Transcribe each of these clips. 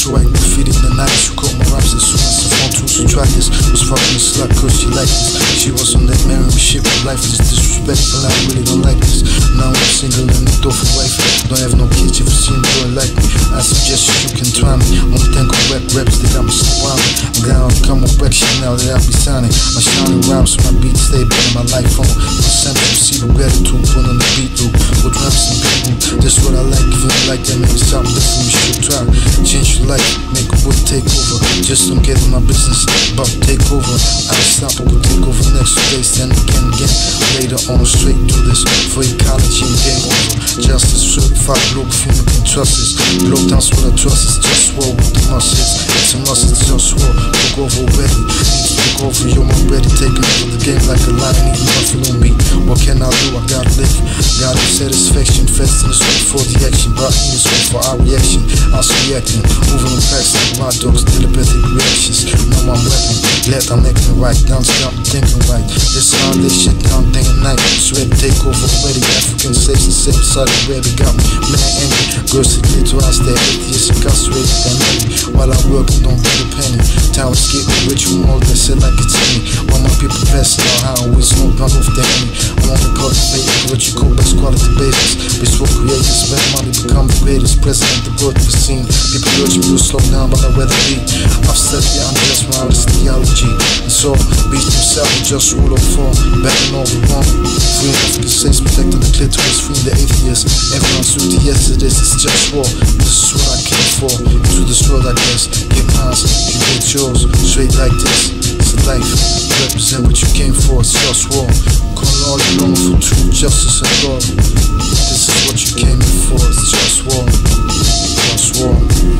So I graffiti in the night. She caught my raps as soon as I found two. She tried this, was fucking a slut cause she liked this. She was on that marrying shit with life is disrespectful. I really don't like this. Now I'm single and the door for wife. Don't have no kids if you see a boy like me. I suggest you can try me. Only think of raps, they got me so wild. I'm gonna come with wreck shit now that I'll be signing. My shining rhymes, my beats stay in my life on. My sample, see the gratitude, put on the beat loop. With drums and people, that's what I like. If you don't like that, maybe something different you should try. Change your life, make a wood take over. Just don't get in my business, about to take over. I'll stop it, we'll take over next day, stand again. Later on, straight do this for ecology and game over. Justice, certified Globalfirm, you can trust this. Blow down what I trust is JustWar with the muscles. It's a must, it's JustWar. Look over ready, need to look over, yo, I'm ready. Taking over the game like a lion, eating nothing on me. What can I do? I gotta live, gotta satisfaction. Fast in the street for the action, brought in the street for our reaction. I was reacting, moving on past like my dogs, telepathic reactions. Now I'm rapping, glad I'm acting right. Down to I'm thinking right. This all this shit down day and night. Sweat take over already. African states the same side of where they got me. Man angry, girls to clitoris, they're atheists, incarcerated, they're married. While I work, don't get a penny. Time is getting rich, you know they said like it's me. While my people passing out how we smoke blunt off the enemy. I want to cultivate what you call best quality basis. Peaceful creators, spend money, become the greatest. President, the world of the scene. People urging me to slow down, but I'd rather be. I've said the unjust my honest theology. And so, beast himself, just rule of form. Backing all the wrong. Free African states, protecting the clitoris, freeing the atheists. Everyone's with the yes to this, it's just war. This is what I came for. To this world, I guess. Get mine, you get yours. Straight like this, it's a life. Represent what you came for, it's just war. Call all along for truth, justice, and love. This is what you came in for, it's just war. Just war.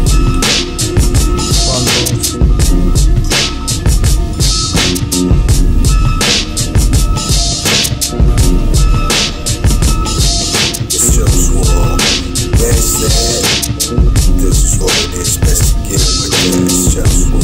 One love. This is what it is, best to get with it, it's just